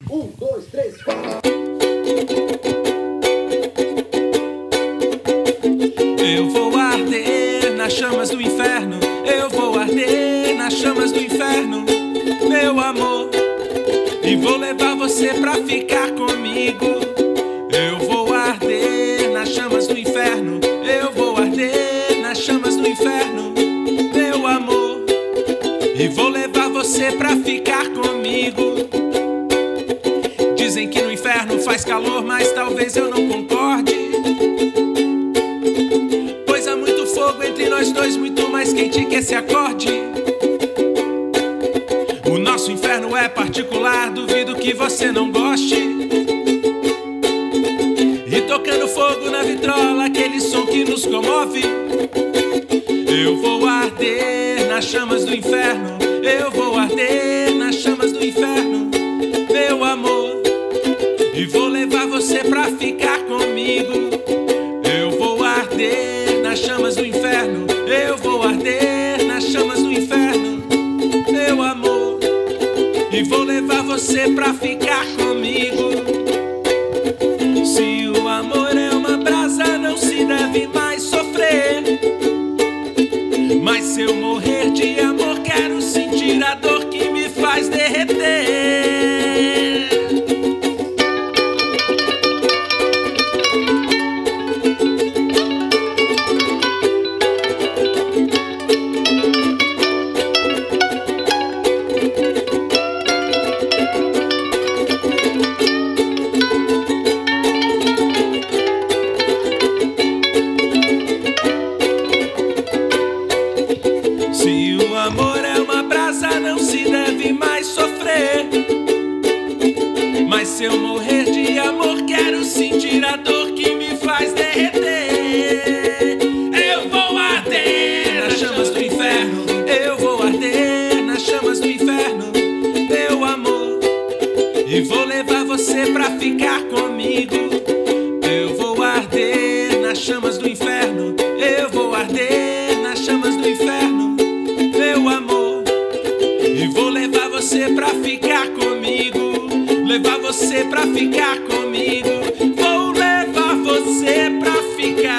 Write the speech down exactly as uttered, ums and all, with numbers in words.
Um, dois, três, quatro. Eu vou arder nas chamas do inferno. Eu vou arder nas chamas do inferno, meu amor. E vou levar você pra ficar comigo. Eu vou arder nas chamas do inferno. Eu vou arder nas chamas do inferno, meu amor. E vou levar você pra ficar comigo. Dizem que no inferno faz calor, mas talvez eu não concorde, pois há muito fogo entre nós dois, muito mais quente que esse acorde. O nosso inferno é particular, duvido que você não goste. E tocando fogo na vitrola, aquele som que nos comove. Eu vou arder nas chamas do inferno. Eu vou arder nas chamas do inferno, meu amor. E vou levar você pra ficar comigo. Eu vou arder nas chamas do inferno. Eu vou arder nas chamas do inferno, meu amor. E vou levar você pra ficar comigo. Se o amor é uma brasa, não se deve mais sofrer. Mas se eu morrer de amor, quero sentir a dor que me faz derreter. Se o amor é uma brasa, não se deve mais sofrer. Mas se eu morrer de amor, quero sentir a dor que me faz derreter. Eu vou arder nas chamas do inferno. Eu vou arder nas chamas do inferno, meu amor. E vou levar você pra ficar comigo. Eu vou arder nas chamas do inferno. Eu vou arder nas chamas do inferno, meu amor. E vou levar você pra ficar comigo. Levar você pra ficar comigo. Vou levar você pra ficar